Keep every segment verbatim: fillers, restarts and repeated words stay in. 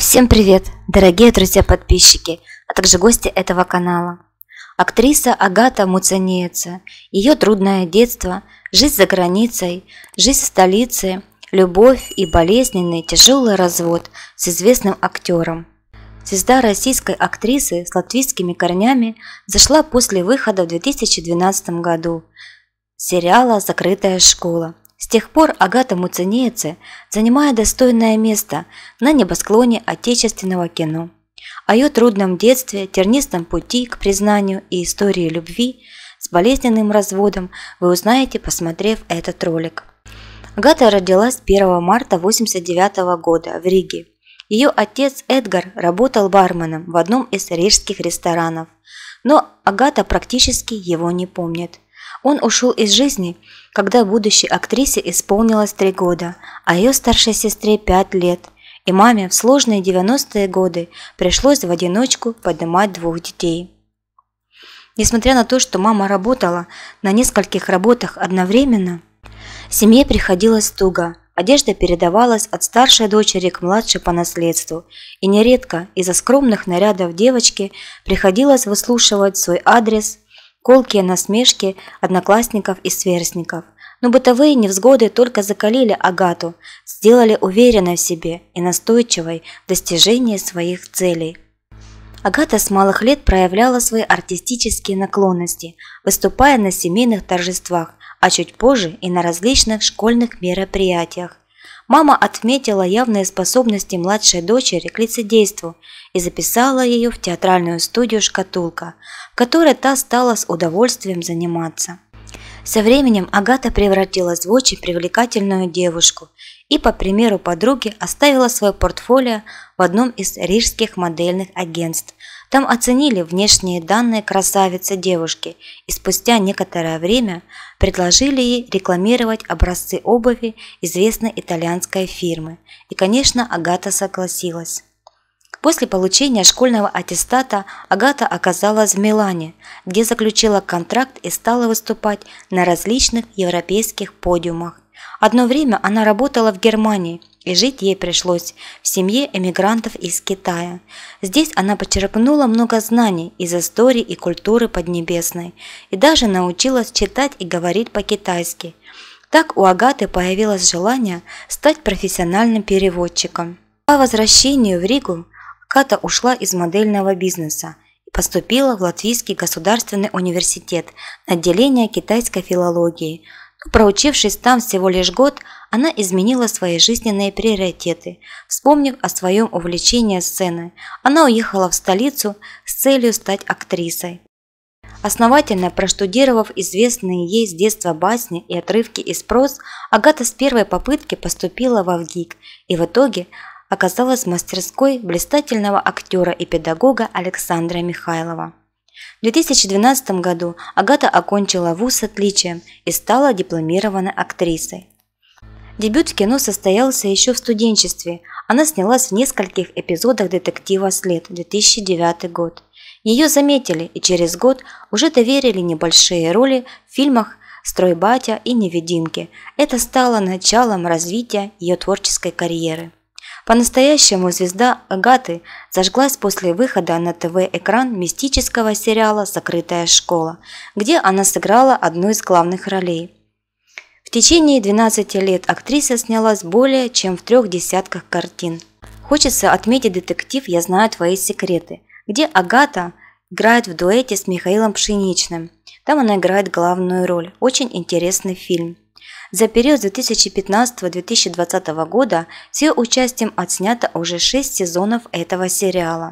Всем привет, дорогие друзья-подписчики, а также гости этого канала. Актриса Агата Муцениеце, ее трудное детство, жизнь за границей, жизнь в столице, любовь и болезненный тяжелый развод с известным актером. Звезда российской актрисы с латвийскими корнями зашла после выхода в две тысячи двенадцатом году сериала «Закрытая школа». С тех пор Агата Муцениеце занимает достойное место на небосклоне отечественного кино. О ее трудном детстве, тернистом пути к признанию и истории любви с болезненным разводом вы узнаете, посмотрев этот ролик. Агата родилась первого марта тысяча девятьсот восемьдесят девятого года в Риге. Ее отец Эдгар работал барменом в одном из рижских ресторанов, но Агата практически его не помнит. Он ушел из жизни, когда будущей актрисе исполнилось три года, а ее старшей сестре пять лет, и маме в сложные девяностые годы пришлось в одиночку поднимать двух детей. Несмотря на то, что мама работала на нескольких работах одновременно, семье приходилось туго. Одежда передавалась от старшей дочери к младшей по наследству, и нередко из-за скромных нарядов девочки приходилось выслушивать свой адрес, колкие насмешки одноклассников и сверстников. Но бытовые невзгоды только закалили Агату, сделали уверенной в себе и настойчивой в достижении своих целей. Агата с малых лет проявляла свои артистические наклонности, выступая на семейных торжествах, а чуть позже и на различных школьных мероприятиях. Мама отметила явные способности младшей дочери к лицедейству и записала ее в театральную студию «Шкатулка», в которой та стала с удовольствием заниматься. Со временем Агата превратилась в очень привлекательную девушку и, по примеру подруги, оставила свое портфолио в одном из рижских модельных агентств. Там оценили внешние данные красавицы девушки и спустя некоторое время предложили ей рекламировать образцы обуви известной итальянской фирмы. И, конечно, Агата согласилась. После получения школьного аттестата Агата оказалась в Милане, где заключила контракт и стала выступать на различных европейских подиумах. Одно время она работала в Германии, и жить ей пришлось в семье эмигрантов из Китая. Здесь она почерпнула много знаний из истории и культуры Поднебесной и даже научилась читать и говорить по-китайски. Так у Агаты появилось желание стать профессиональным переводчиком. По возвращению в Ригу Агата ушла из модельного бизнеса и поступила в Латвийский государственный университет на отделение китайской филологии. Но, проучившись там всего лишь год, она изменила свои жизненные приоритеты. Вспомнив о своем увлечении сценой, она уехала в столицу с целью стать актрисой. Основательно проштудировав известные ей с детства басни и отрывки из проз, Агата с первой попытки поступила во ВГИК и в итоге оказалась в мастерской блистательного актера и педагога Александра Михайлова. В две тысячи двенадцатом году Агата окончила вуз с отличием и стала дипломированной актрисой. Дебют в кино состоялся еще в студенчестве. Она снялась в нескольких эпизодах детектива «След» две тысячи девятый год. Ее заметили и через год уже доверили небольшие роли в фильмах «Стройбатя» и «Невидимки». Это стало началом развития ее творческой карьеры. По-настоящему звезда Агаты зажглась после выхода на ТВ-экран мистического сериала «Закрытая школа», где она сыграла одну из главных ролей. В течение двенадцати лет актриса снялась более чем в трех десятках картин. Хочется отметить детектив «Я знаю твои секреты», где Агата играет в дуэте с Михаилом Пшеничным. Там она играет главную роль. Очень интересный фильм. За период с две тысячи пятнадцатого — две тысячи двадцатого года с ее участием отснято уже шесть сезонов этого сериала.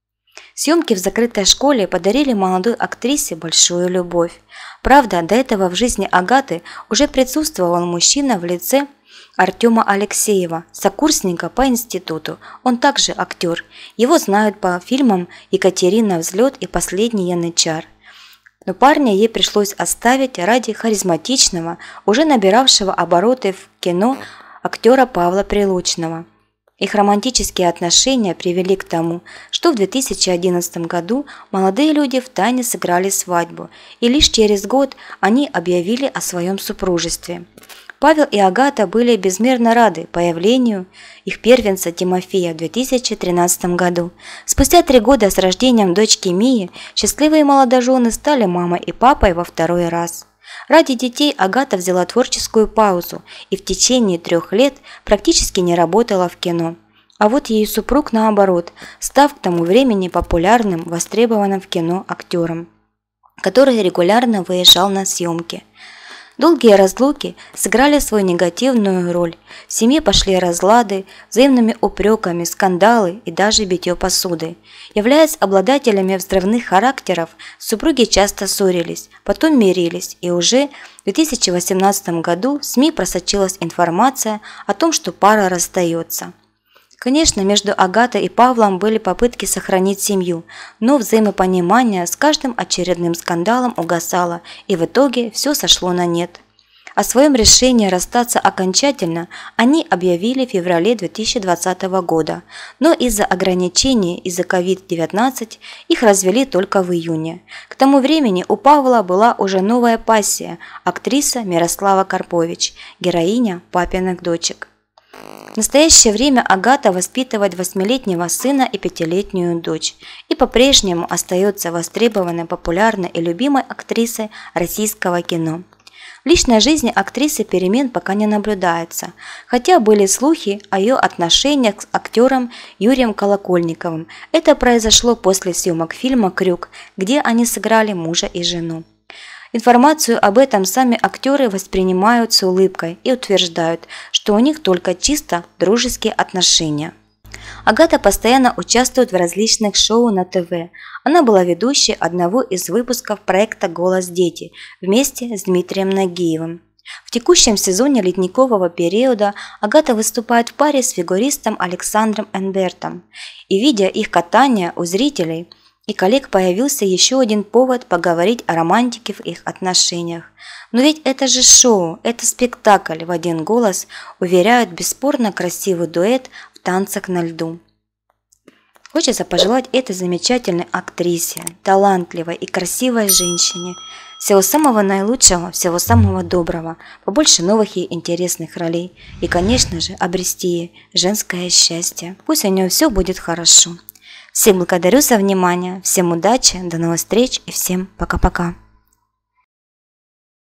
Съемки в «Закрытой школе» подарили молодой актрисе большую любовь. Правда, до этого в жизни Агаты уже присутствовал мужчина в лице Артема Алексеева, сокурсника по институту. Он также актер. Его знают по фильмам «Екатерина. Взлет» и «Последний янычар». Но парня ей пришлось оставить ради харизматичного, уже набиравшего обороты в кино актера Павла Прилучного. Их романтические отношения привели к тому, что в две тысячи одиннадцатом году молодые люди втайне сыграли свадьбу, и лишь через год они объявили о своем супружестве. Павел и Агата были безмерно рады появлению их первенца Тимофея в две тысячи тринадцатом году. Спустя три года с рождением дочки Мии счастливые молодожены стали мамой и папой во второй раз. Ради детей Агата взяла творческую паузу и в течение трех лет практически не работала в кино. А вот ее супруг, наоборот, став к тому времени популярным, востребованным в кино актером, который регулярно выезжал на съемки. Долгие разлуки сыграли свою негативную роль. В семье пошли разлады, взаимными упреками, скандалы и даже битье посуды. Являясь обладателями взрывных характеров, супруги часто ссорились, потом мирились, и уже в две тысячи восемнадцатом году в СМИ просочилась информация о том, что пара расстается. Конечно, между Агатой и Павлом были попытки сохранить семью, но взаимопонимание с каждым очередным скандалом угасало, и в итоге все сошло на нет. О своем решении расстаться окончательно они объявили в феврале две тысячи двадцатого года, но из-за ограничений из-за ковид девятнадцать их развели только в июне. К тому времени у Павла была уже новая пассия – актриса Мирослава Карпович, героиня «Папиных дочек». В настоящее время Агата воспитывает восьмилетнего сына и пятилетнюю дочь и по-прежнему остается востребованной, популярной и любимой актрисой российского кино. В личной жизни актрисы перемен пока не наблюдается, хотя были слухи о ее отношениях с актером Юрием Колокольниковым. Это произошло после съемок фильма «Крюк», где они сыграли мужа и жену. Информацию об этом сами актеры воспринимают с улыбкой и утверждают, что у них только чисто дружеские отношения. Агата постоянно участвует в различных шоу на ТВ. Она была ведущей одного из выпусков проекта «Голос дети» вместе с Дмитрием Нагиевым. В текущем сезоне ледникового периода Агата выступает в паре с фигуристом Александром Энбертом. И видя их катание у зрителей и коллег, появился еще один повод поговорить о романтике в их отношениях. Но ведь это же шоу, это спектакль, в один голос уверяют бесспорно красивый дуэт в танцах на льду. Хочется пожелать этой замечательной актрисе, талантливой и красивой женщине всего самого наилучшего, всего самого доброго, побольше новых и интересных ролей и, конечно же, обрести ей женское счастье. Пусть у нее все будет хорошо. Всем благодарю за внимание, всем удачи, до новых встреч и всем пока-пока.